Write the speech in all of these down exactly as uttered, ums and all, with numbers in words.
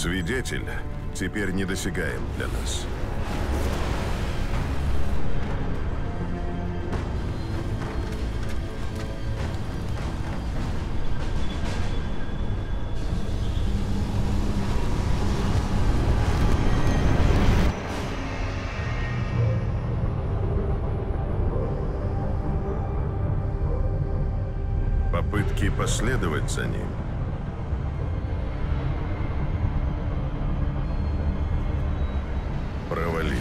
Свидетель теперь недосягаем для нас. Попытки последовать за ним провалились.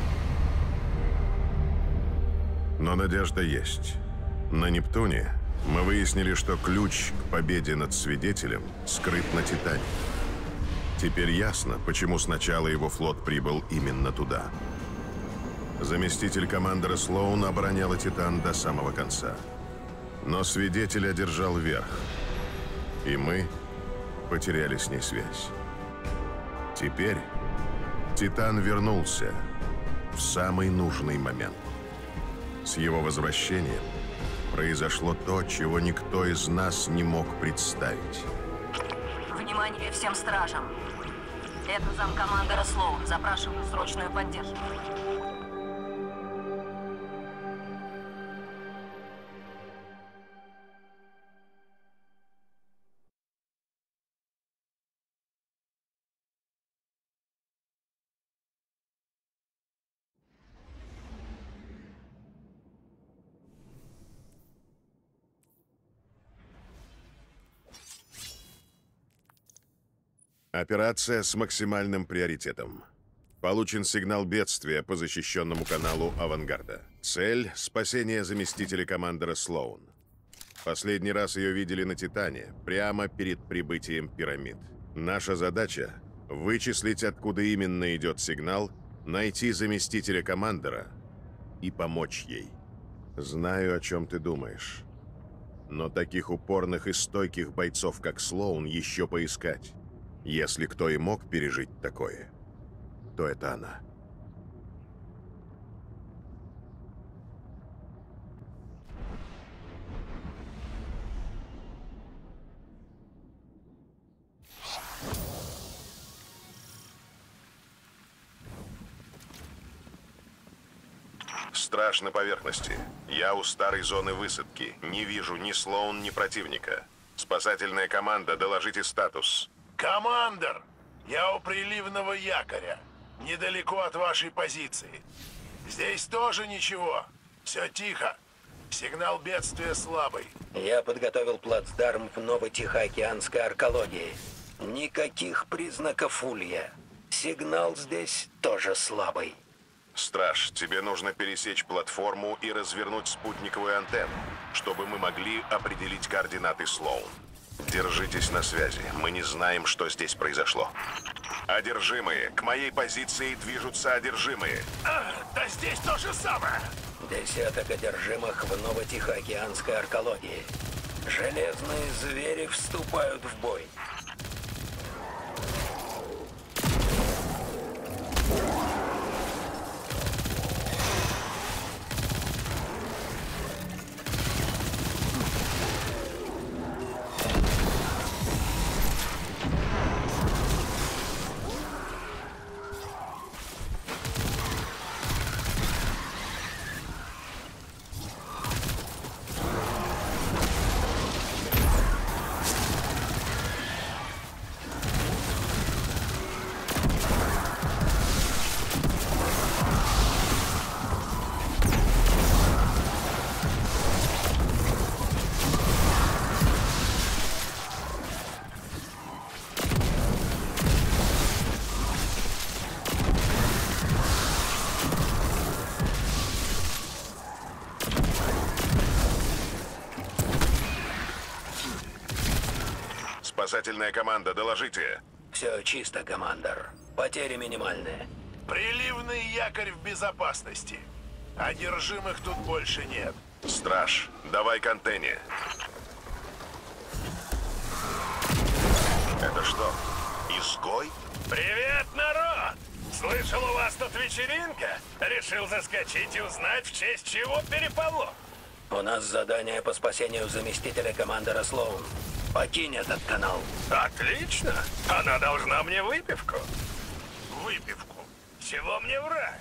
Но надежда есть. На Нептуне мы выяснили, что ключ к победе над Свидетелем скрыт на Титане. Теперь ясно, почему сначала его флот прибыл именно туда. Заместитель командора Слоун обороняла Титан до самого конца. Но Свидетель одержал верх, и мы потеряли с ней связь. Теперь Титан вернулся в самый нужный момент. С его возвращением произошло то, чего никто из нас не мог представить. Внимание всем стражам. Это замкомандора Слоун. Запрашиваю срочную поддержку. Операция с максимальным приоритетом. Получен сигнал бедствия по защищенному каналу «Авангарда». Цель — спасение заместителя командора Слоун. Последний раз ее видели на Титане, прямо перед прибытием пирамид. Наша задача — вычислить, откуда именно идет сигнал, найти заместителя командора и помочь ей. Знаю, о чем ты думаешь. Но таких упорных и стойких бойцов, как Слоун, еще поискать. Если кто и мог пережить такое, то это она. Страж на поверхности. Я у старой зоны высадки. Не вижу ни Слоун, ни противника. Спасательная команда, доложите статус. Командор, я у приливного якоря, недалеко от вашей позиции. Здесь тоже ничего, все тихо. Сигнал бедствия слабый. Я подготовил плацдарм в Ново-Тихоокеанской аркологии. Никаких признаков улья. Сигнал здесь тоже слабый. Страж, тебе нужно пересечь платформу и развернуть спутниковую антенну, чтобы мы могли определить координаты Слоун. Держитесь на связи. Мы не знаем, что здесь произошло. Одержимые. К моей позиции движутся одержимые. А, да здесь то же самое. Десяток одержимых в Ново-Тихоокеанской аркологии. Железные звери вступают в бой. Спасательная команда, доложите. Все чисто, командор. Потери минимальные. Приливный якорь в безопасности. Одержимых тут больше нет. Страж, давай к антенне. Это что, изгой? Привет, народ! Слышал, у вас тут вечеринка? Решил заскочить и узнать, в честь чего переполох. У нас задание по спасению заместителя командора Слоун. Покинь этот канал. Отлично. Она должна мне выпивку. Выпивку. Чего мне врать?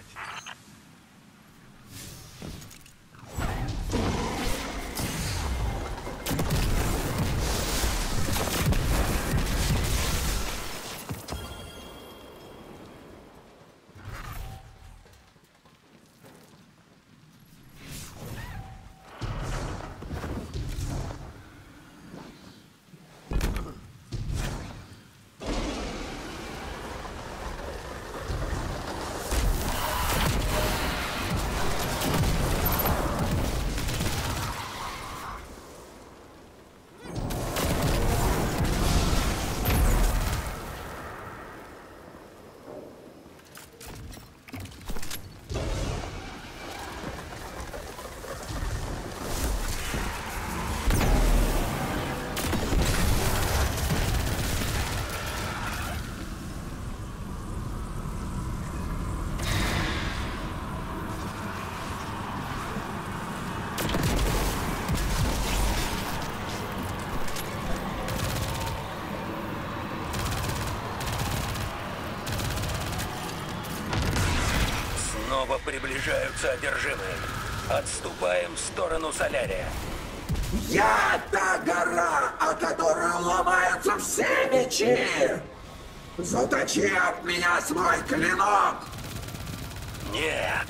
Снова приближаются одержимые. Отступаем в сторону Солярия. Я та гора, о которой ломаются все мечи! Заточи от меня свой клинок! Нет.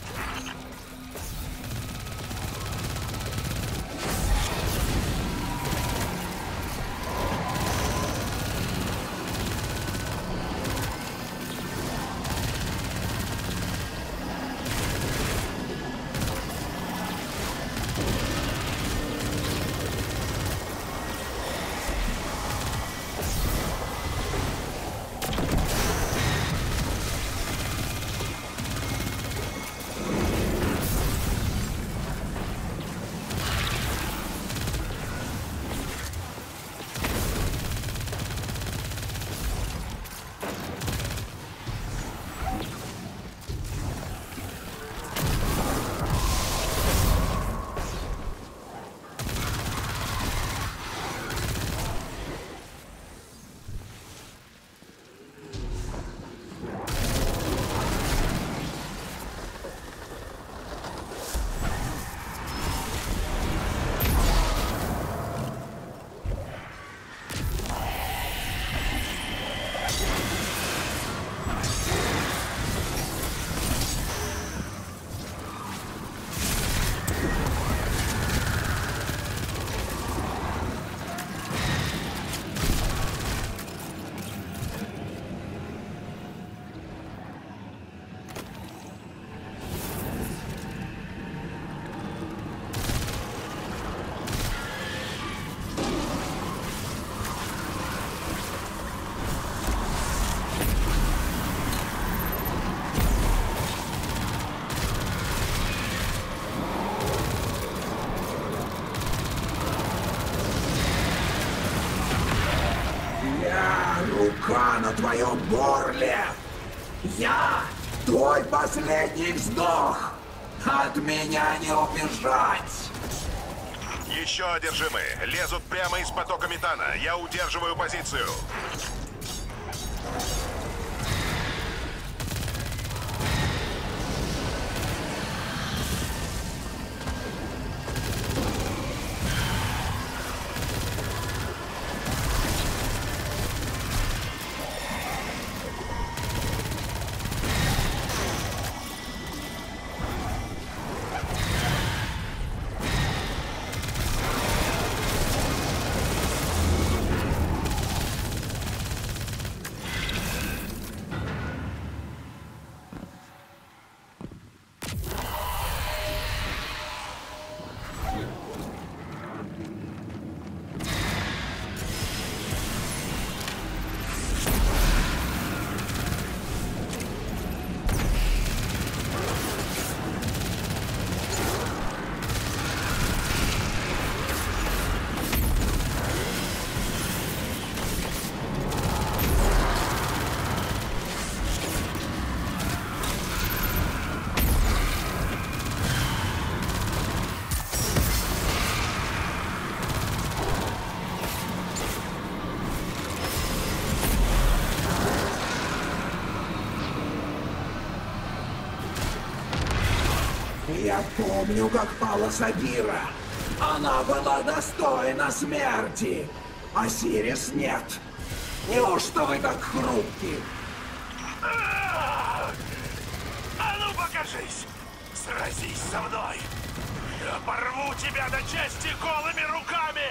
Я рука на твоем горле! Я твой последний вздох! От меня не убежать! Еще одержимые. Лезут прямо из потока метана. Я удерживаю позицию. Я помню, как пала Сабира. Она была достойна смерти. А Сирис нет. Неужто вы так хрупки? А ну покажись! Сразись со мной! Я порву тебя на части голыми руками!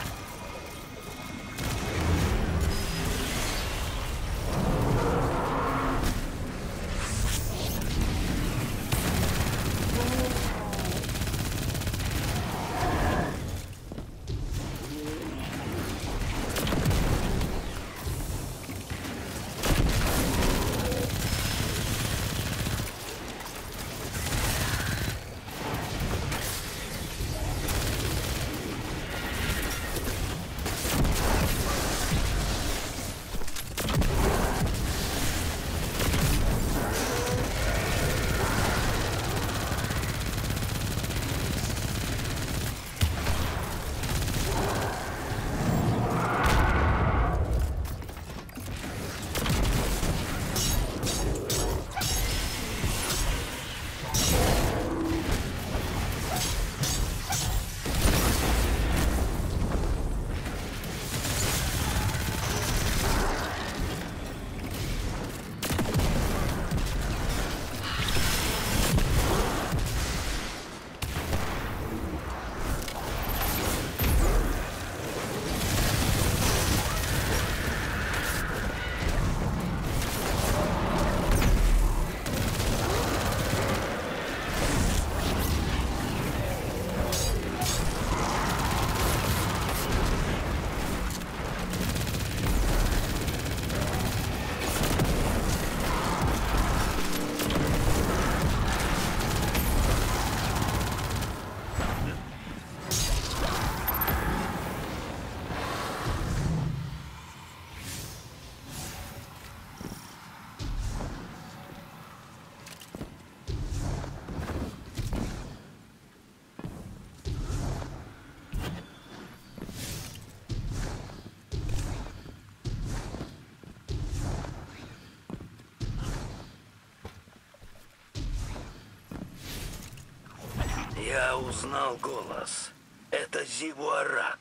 Я узнал голос. Это Зивуарат.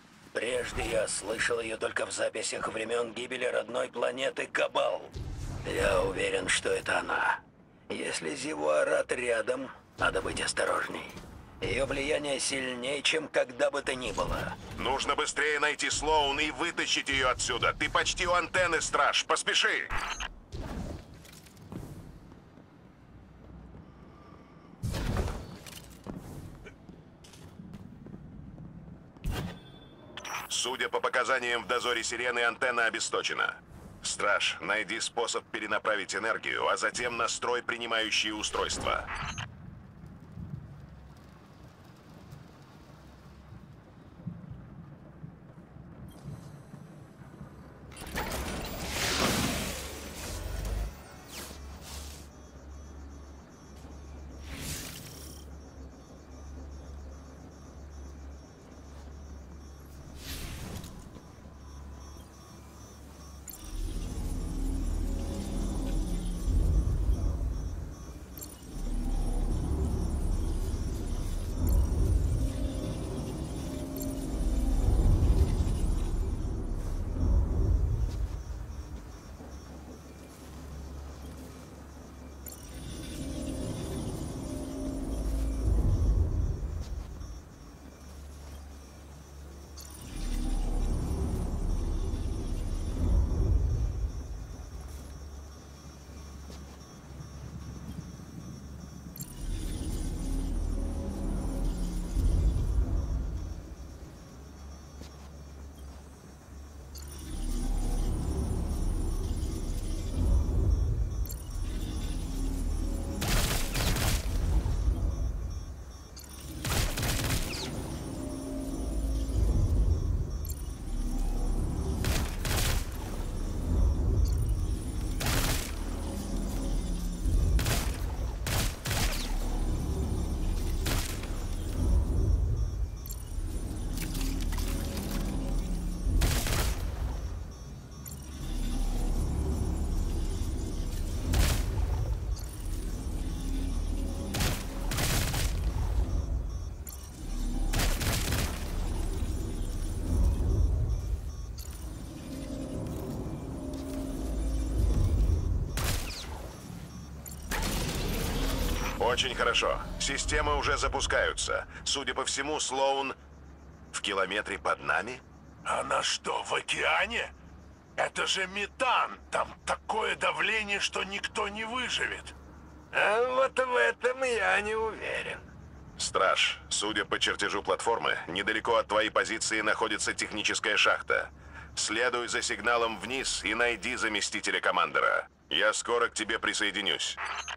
Прежде я слышал ее только в записях времен гибели родной планеты Кабал. Я уверен, что это она. Если Зивуарат рядом, надо быть осторожней. Ее влияние сильнее, чем когда бы то ни было. Нужно быстрее найти Слоун и вытащить ее отсюда. Ты почти у антенны, страж. Поспеши! Судя по показаниям в дозоре Сирены, антенна обесточена. Страж, найди способ перенаправить энергию, а затем настрой принимающие устройства. Очень хорошо. Системы уже запускаются. Судя по всему, Слоун в километре под нами? Она что, в океане? Это же метан. Там такое давление, что никто не выживет. А вот в этом я не уверен. Страж, судя по чертежу платформы, недалеко от твоей позиции находится техническая шахта. Следуй за сигналом вниз и найди заместителя командора. Я скоро к тебе присоединюсь.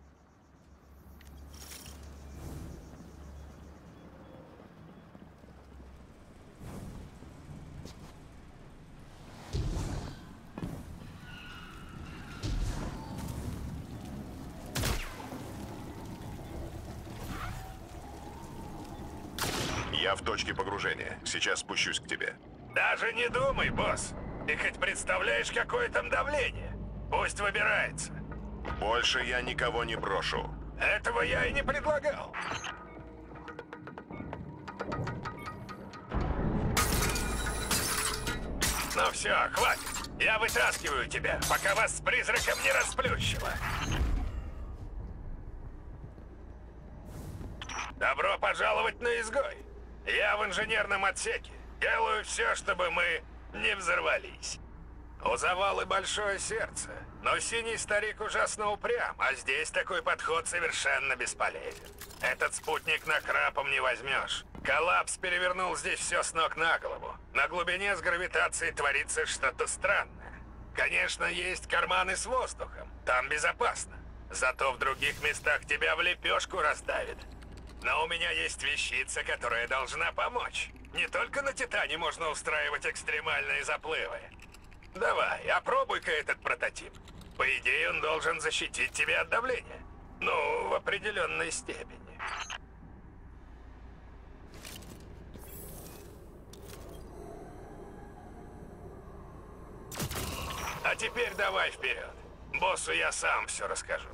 Я в точке погружения. Сейчас спущусь к тебе. Даже не думай, босс. Ты хоть представляешь, какое там давление? Пусть выбирается. Больше я никого не брошу. Этого я и не предлагал. Ну все, хватит. Я вытаскиваю тебя, пока вас с призраком не расплющило. Добро пожаловать на изгой. Я в инженерном отсеке. Делаю все, чтобы мы не взорвались. У завалы большое сердце, но синий старик ужасно упрям, а здесь такой подход совершенно бесполезен. Этот спутник накрапом не возьмешь. Коллапс перевернул здесь все с ног на голову. На глубине с гравитацией творится что-то странное. Конечно, есть карманы с воздухом, там безопасно. Зато в других местах тебя в лепешку раздавит. Но у меня есть вещица, которая должна помочь. Не только на Титане можно устраивать экстремальные заплывы. Давай, опробуй-ка этот прототип. По идее, он должен защитить тебя от давления. Ну, в определенной степени. А теперь давай вперед. Боссу я сам все расскажу.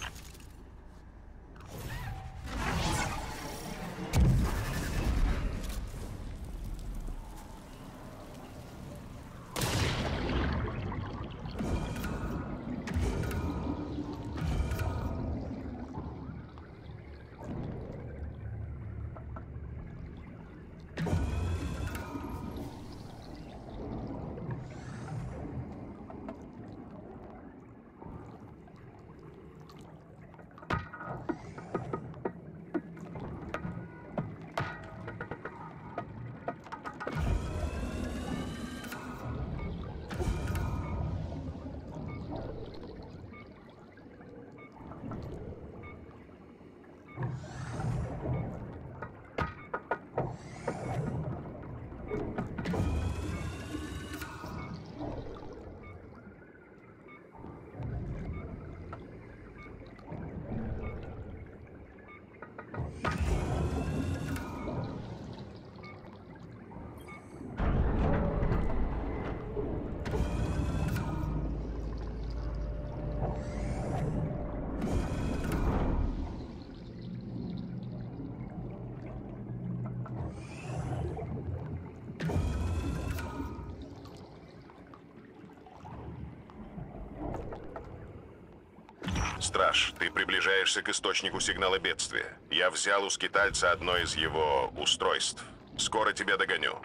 Страж, ты приближаешься к источнику сигнала бедствия. Я взял у скитальца одно из его устройств. Скоро тебя догоню.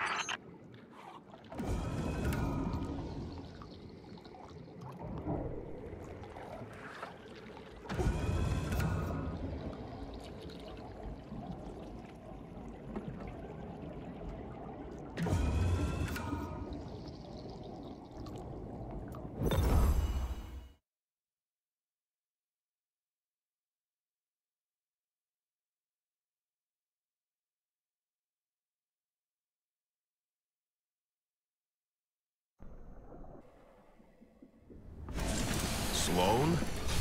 Слоун?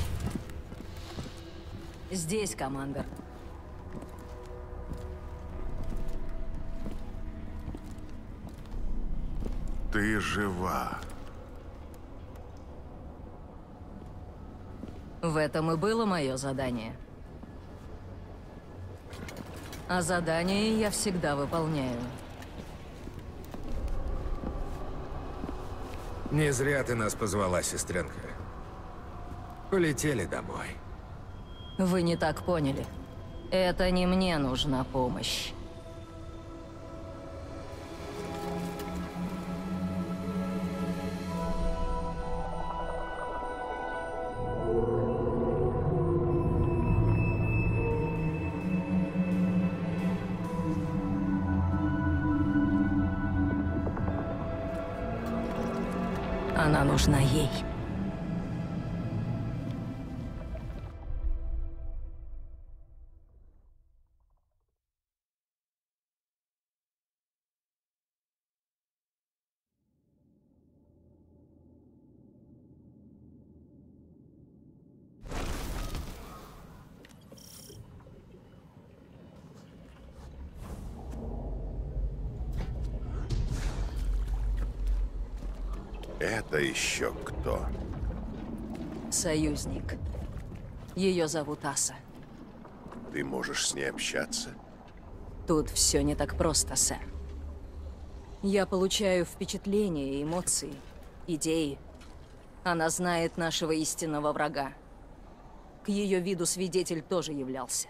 Здесь, командор. Ты жива. В этом и было мое задание. А задание я всегда выполняю. Не зря ты нас позвала, сестренка. Полетели домой. Вы не так поняли. Это не мне нужна помощь. Она нужна ей. Это еще кто? Союзник. Ее зовут Аса. Ты можешь с ней общаться? Тут все не так просто, сэр. Я получаю впечатления, эмоции, идеи. Она знает нашего истинного врага. К ее виду свидетель тоже являлся.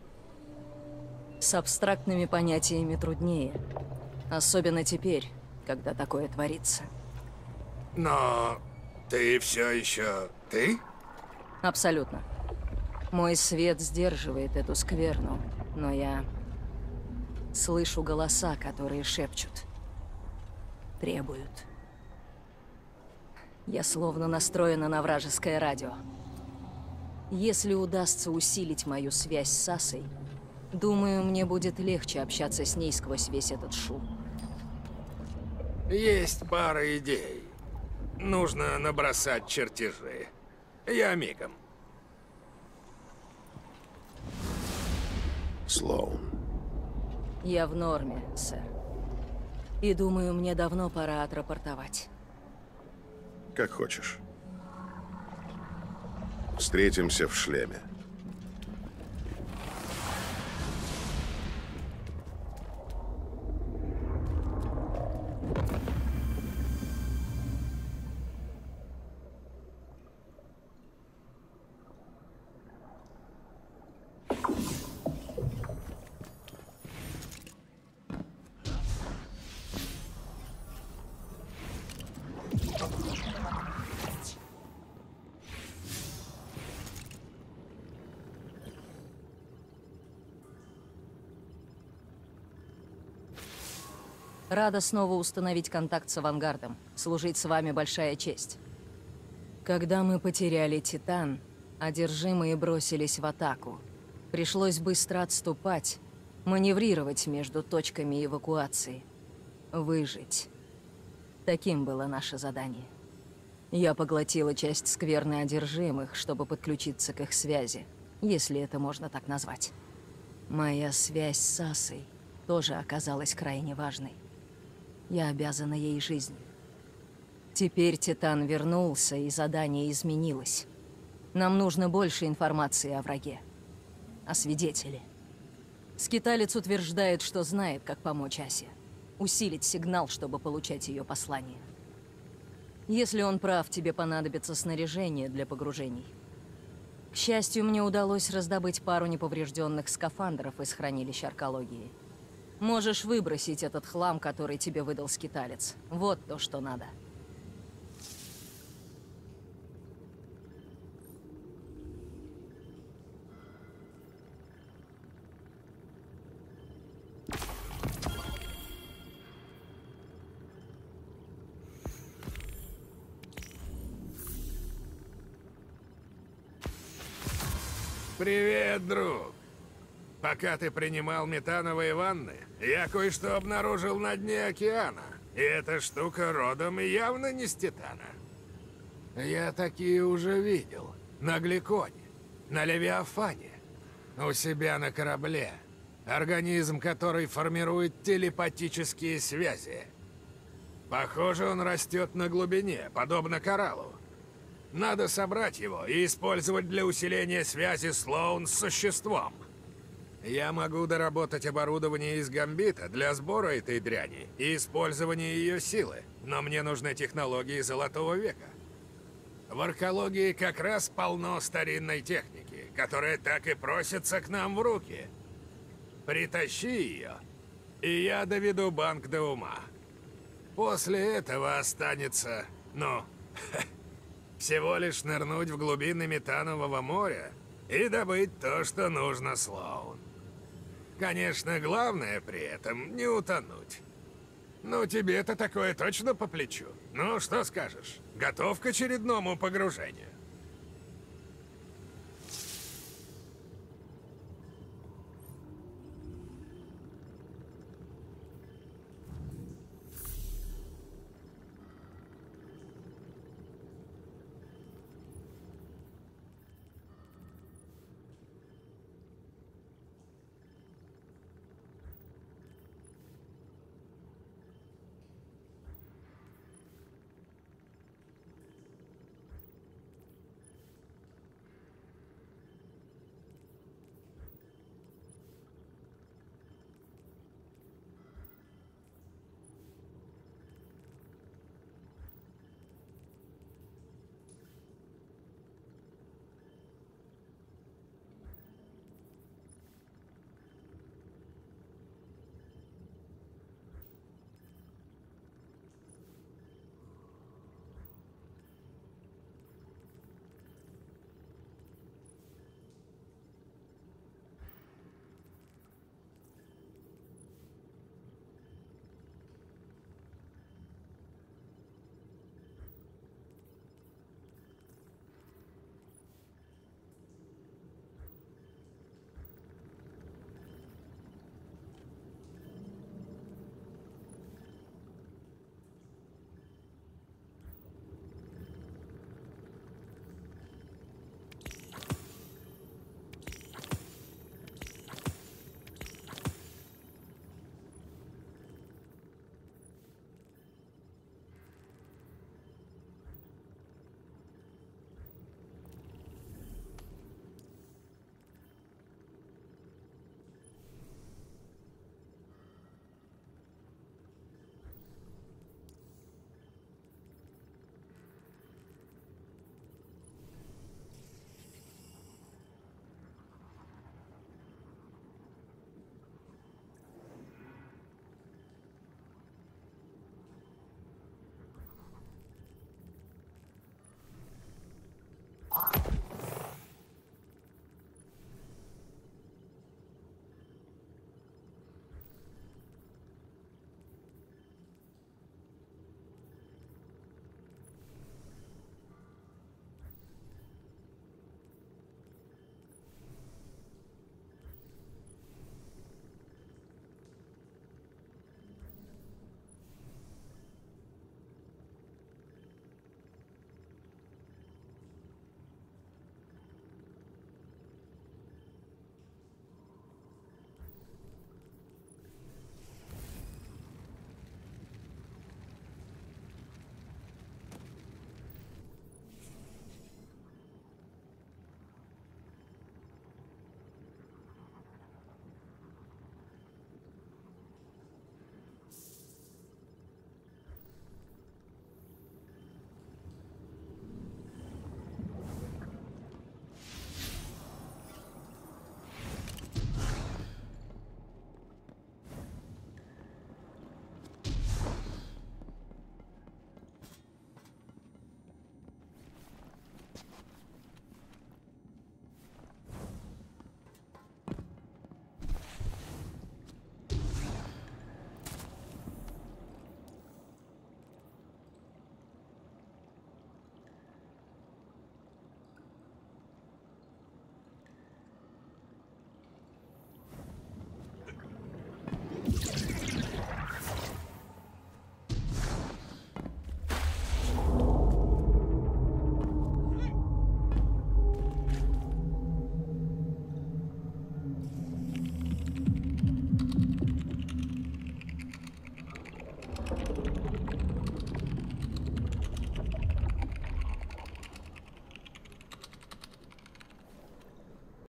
С абстрактными понятиями труднее. Особенно теперь, когда такое творится. Но ты все еще ты? Абсолютно. Мой свет сдерживает эту скверну, но я слышу голоса, которые шепчут, требуют. Я словно настроена на вражеское радио. Если удастся усилить мою связь с Асой, думаю, мне будет легче общаться с ней сквозь весь этот шум. Есть пара идей. Нужно набросать чертежи. Я мигом. Слоун. Я в норме, сэр. И думаю, мне давно пора отрапортовать. Как хочешь. Встретимся в шлеме. Рада снова установить контакт с Авангардом. Служить с вами большая честь. Когда мы потеряли Титан, одержимые бросились в атаку. Пришлось быстро отступать, маневрировать между точками эвакуации. Выжить. Таким было наше задание. Я поглотила часть скверны одержимых, чтобы подключиться к их связи, если это можно так назвать. Моя связь с Асой тоже оказалась крайне важной. Я обязана ей жизнью. Теперь Титан вернулся, и задание изменилось. Нам нужно больше информации о враге. О свидетеле. Скиталец утверждает, что знает, как помочь Асе. Усилить сигнал, чтобы получать ее послание. Если он прав, тебе понадобится снаряжение для погружений. К счастью, мне удалось раздобыть пару неповрежденных скафандров из хранилища аркологии. Можешь выбросить этот хлам, который тебе выдал скиталец. Вот то, что надо. Привет, друг. Пока ты принимал метановые ванны, я кое-что обнаружил на дне океана. И эта штука родом явно не с Титана. Я такие уже видел. На Гликоне, на Левиафане, у себя на корабле. Организм, который формирует телепатические связи. Похоже, он растет на глубине, подобно кораллу. Надо собрать его и использовать для усиления связи Слоун с существом. Я могу доработать оборудование из Гамбита для сбора этой дряни и использования ее силы, но мне нужны технологии Золотого века. В аркологии как раз полно старинной техники, которая так и просится к нам в руки. Притащи ее, и я доведу банк до ума. После этого останется, ну, всего лишь нырнуть в глубины Метанового моря и добыть то, что нужно Слоун. Конечно, главное при этом не утонуть. Ну, тебе-то такое точно по плечу. Ну, что скажешь? Готов к очередному погружению?